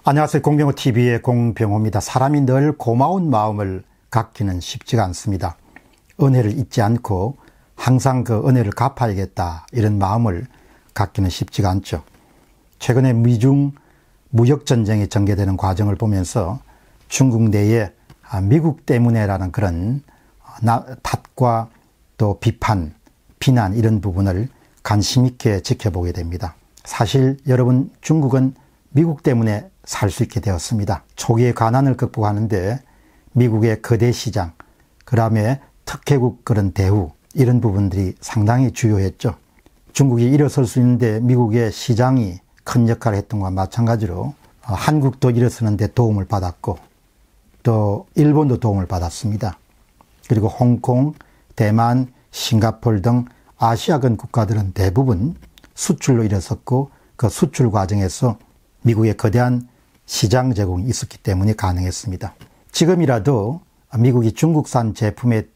안녕하세요. 공병호TV의 공병호입니다. 사람이 늘 고마운 마음을 갖기는 쉽지가 않습니다. 은혜를 잊지 않고 항상 그 은혜를 갚아야겠다 이런 마음을 갖기는 쉽지가 않죠. 최근에 미중 무역전쟁이 전개되는 과정을 보면서 중국 내에 미국 때문에라는 그런 탓과 또 비판, 비난 이런 부분을 관심 있게 지켜보게 됩니다. 사실 여러분, 중국은 미국 때문에 살 수 있게 되었습니다. 초기의 가난을 극복하는데 미국의 거대 시장, 그 다음에 특혜국 그런 대우 이런 부분들이 상당히 주요했죠. 중국이 일어설 수 있는데 미국의 시장이 큰 역할을 했던 것과 마찬가지로 한국도 일어서는데 도움을 받았고 또 일본도 도움을 받았습니다. 그리고 홍콩, 대만, 싱가포르 등 아시아권 국가들은 대부분 수출로 일어섰고 그 수출 과정에서 미국의 거대한 시장 제공이 있었기 때문에 가능했습니다. 지금이라도 미국이 중국산 제품에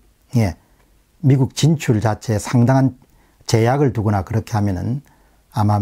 미국 진출 자체에 상당한 제약을 두거나 그렇게 하면은 아마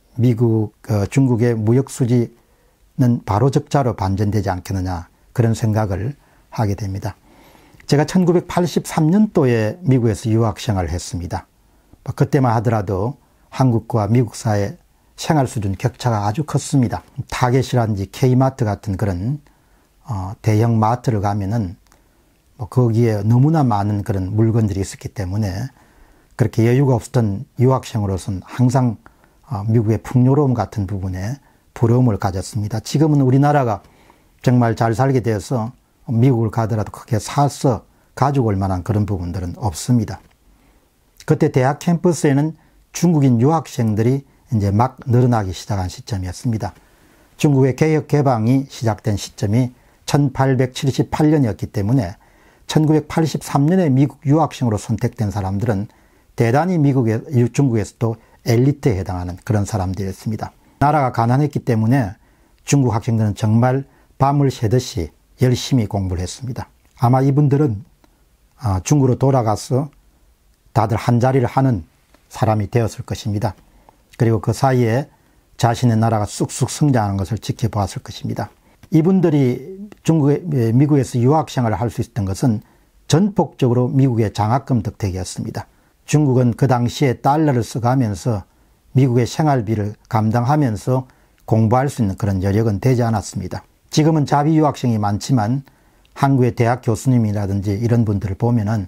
중국의 무역 수지는 바로 적자로 반전되지 않겠느냐 그런 생각을 하게 됩니다. 제가 1983년도에 미국에서 유학 생활을 했습니다. 그때만 하더라도 한국과 미국 사이의 생활 수준 격차가 아주 컸습니다. 타겟이라든지 K마트 같은 그런 대형 마트를 가면은 거기에 너무나 많은 그런 물건들이 있었기 때문에 그렇게 여유가 없었던 유학생으로서는 항상 미국의 풍요로움 같은 부분에 부러움을 가졌습니다. 지금은 우리나라가 정말 잘 살게 되어서 미국을 가더라도 크게 사서 가지고 올 만한 그런 부분들은 없습니다. 그때 대학 캠퍼스에는 중국인 유학생들이 이제 막 늘어나기 시작한 시점이었습니다. 중국의 개혁 개방이 시작된 시점이 1878년이었기 때문에 1983년에 미국 유학생으로 선택된 사람들은 대단히 중국에서도 엘리트에 해당하는 그런 사람들이었습니다. 나라가 가난했기 때문에 중국 학생들은 정말 밤을 새듯이 열심히 공부를 했습니다. 아마 이분들은 중국으로 돌아가서 다들 한자리를 하는 사람이 되었을 것입니다. 그리고 그 사이에 자신의 나라가 쑥쑥 성장하는 것을 지켜보았을 것입니다. 이분들이 미국에서 유학생활을 할 수 있었던 것은 전폭적으로 미국의 장학금 덕택이었습니다. 중국은 그 당시에 달러를 써가면서 미국의 생활비를 감당하면서 공부할 수 있는 그런 여력은 되지 않았습니다. 지금은 자비 유학생이 많지만 한국의 대학 교수님이라든지 이런 분들을 보면은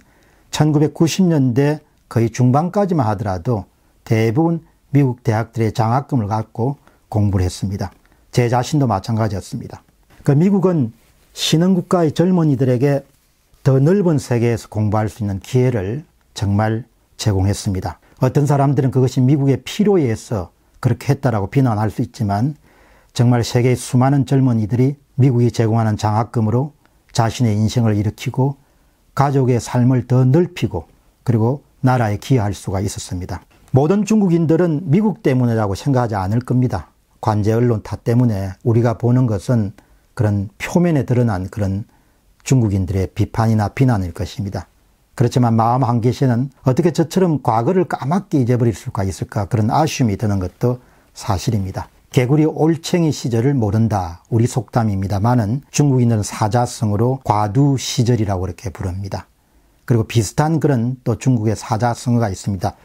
1990년대 거의 중반까지만 하더라도 대부분 미국 대학들의 장학금을 갖고 공부를 했습니다. 제 자신도 마찬가지였습니다. 미국은 신흥국가의 젊은이들에게 더 넓은 세계에서 공부할 수 있는 기회를 정말 제공했습니다. 어떤 사람들은 그것이 미국의 필요에 의해서 그렇게 했다라고 비난할 수 있지만 정말 세계의 수많은 젊은이들이 미국이 제공하는 장학금으로 자신의 인생을 일으키고 가족의 삶을 더 넓히고 그리고 나라에 기여할 수가 있었습니다. 모든 중국인들은 미국 때문이라고 생각하지 않을 겁니다. 관제 언론 탓 때문에 우리가 보는 것은 그런 표면에 드러난 그런 중국인들의 비판이나 비난일 것입니다. 그렇지만 마음 한켠에는 어떻게 저처럼 과거를 까맣게 잊어버릴 수가 있을까 그런 아쉬움이 드는 것도 사실입니다. 개구리 올챙이 시절을 모른다 우리 속담입니다만은 중국인들은 사자성어로 과두 시절이라고 이렇게 부릅니다. 그리고 비슷한 그런 또 중국의 사자성어가 있습니다.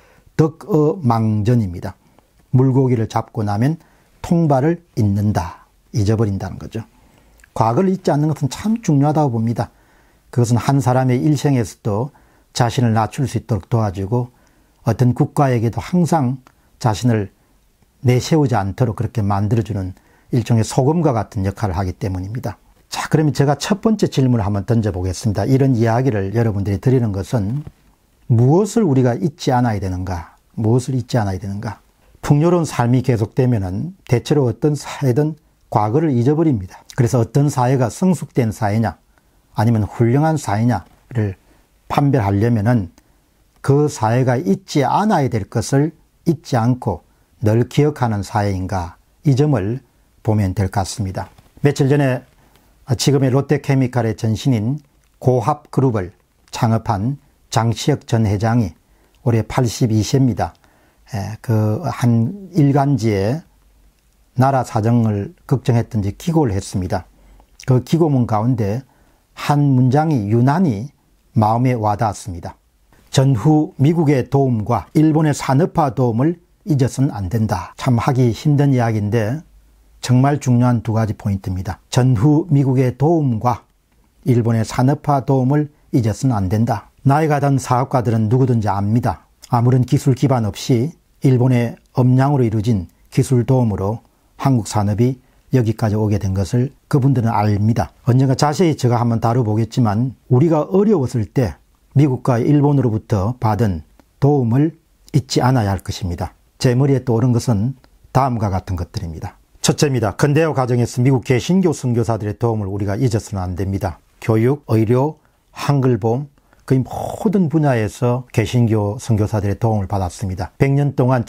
덕어망전입니다. 물고기를 잡고 나면 통발을 잊는다, 잊어버린다는 거죠. 과거를 잊지 않는 것은 참 중요하다고 봅니다. 그것은 한 사람의 일생에서도 자신을 낮출 수 있도록 도와주고 어떤 국가에게도 항상 자신을 내세우지 않도록 그렇게 만들어주는 일종의 소금과 같은 역할을 하기 때문입니다. 자, 그러면 제가 첫 번째 질문을 한번 던져보겠습니다. 이런 이야기를 여러분들이 드리는 것은 무엇을 우리가 잊지 않아야 되는가? 무엇을 잊지 않아야 되는가? 풍요로운 삶이 계속되면은 대체로 어떤 사회든 과거를 잊어버립니다. 그래서 어떤 사회가 성숙된 사회냐, 아니면 훌륭한 사회냐를 판별하려면은 그 사회가 잊지 않아야 될 것을 잊지 않고 늘 기억하는 사회인가, 이 점을 보면 될 것 같습니다. 며칠 전에 지금의 롯데케미칼의 전신인 고합그룹을 창업한 장시혁 전 회장이 올해 82세입니다. 그 한 일간지에 나라 사정을 걱정했던지 기고를 했습니다. 그 기고문 가운데 한 문장이 유난히 마음에 와닿았습니다. 전후 미국의 도움과 일본의 산업화 도움을 잊어서는 안 된다. 참 하기 힘든 이야기인데 정말 중요한 두 가지 포인트입니다. 전후 미국의 도움과 일본의 산업화 도움을 잊어서는 안 된다. 나이가 든 사업가들은 누구든지 압니다. 아무런 기술 기반 없이 일본의 엄량으로 이루어진 기술 도움으로 한국 산업이 여기까지 오게 된 것을 그분들은 압니다. 언젠가 자세히 제가 한번 다뤄보겠지만 우리가 어려웠을 때 미국과 일본으로부터 받은 도움을 잊지 않아야 할 것입니다. 제 머리에 떠오른 것은 다음과 같은 것들입니다. 첫째입니다. 근대화 과정에서 미국 개신교 선교사들의 도움을 우리가 잊어서는 안 됩니다. 교육, 의료, 한글보험, 거의 모든 분야에서 개신교 선교사들의 도움을 받았습니다. 100년 동안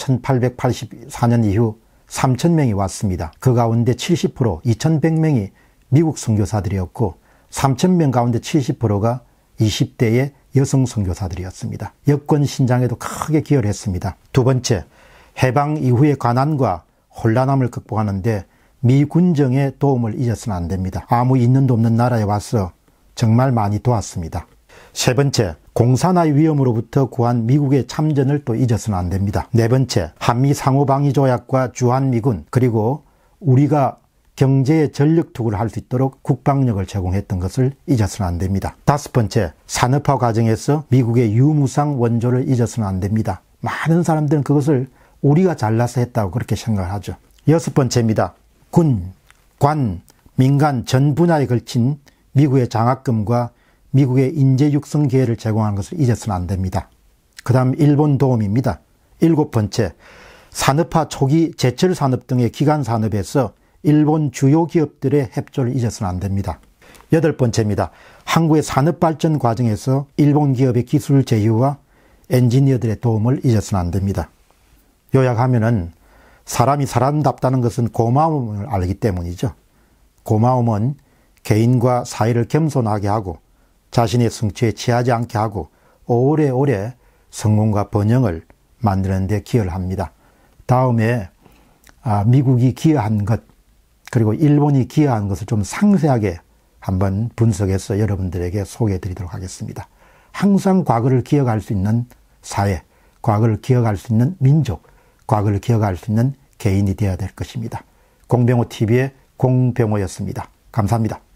1884년 이후 3,000명이 왔습니다. 그 가운데 70%, 2,100명이 미국 선교사들이었고 3,000명 가운데 70%가 20대의 여성 선교사들이었습니다. 여권 신장에도 크게 기여를 했습니다. 두 번째, 해방 이후의 가난과 혼란함을 극복하는데 미 군정의 도움을 잊어서는 안 됩니다. 아무 있는도 없는 나라에 와서 정말 많이 도왔습니다. 세 번째, 공산화의 위험으로부터 구한 미국의 참전을 또 잊어서는 안 됩니다. 네 번째, 한미 상호방위조약과 주한미군 그리고 우리가 경제에 전력 투구를 할 수 있도록 국방력을 제공했던 것을 잊어서는 안 됩니다. 다섯 번째, 산업화 과정에서 미국의 유무상 원조를 잊어서는 안 됩니다. 많은 사람들은 그것을 우리가 잘나서 했다고 그렇게 생각을 하죠. 여섯 번째입니다. 군, 관, 민간 전 분야에 걸친 미국의 장학금과 미국의 인재 육성 기회를 제공하는 것을 잊어서는 안 됩니다. 그 다음 일본 도움입니다. 일곱 번째, 산업화 초기 제철 산업 등의 기간 산업에서 일본 주요 기업들의 협조를 잊어서는 안 됩니다. 여덟 번째입니다. 한국의 산업 발전 과정에서 일본 기업의 기술 제휴와 엔지니어들의 도움을 잊어서는 안 됩니다. 요약하면은 사람이 사람답다는 것은 고마움을 알기 때문이죠. 고마움은 개인과 사회를 겸손하게 하고 자신의 성취에 취하지 않게 하고 오래오래 성공과 번영을 만드는 데 기여를 합니다. 다음에 미국이 기여한 것 그리고 일본이 기여한 것을 좀 상세하게 한번 분석해서 여러분들에게 소개해 드리도록 하겠습니다. 항상 과거를 기억할 수 있는 사회, 과거를 기억할 수 있는 민족, 과거를 기억할 수 있는 개인이 되어야 될 것입니다. 공병호TV의 공병호였습니다. 감사합니다.